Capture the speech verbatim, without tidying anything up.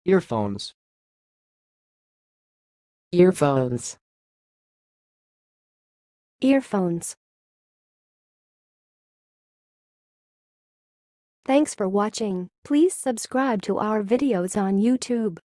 earphones, earphones, earphones. Thanks for watching. Please subscribe to our videos on YouTube.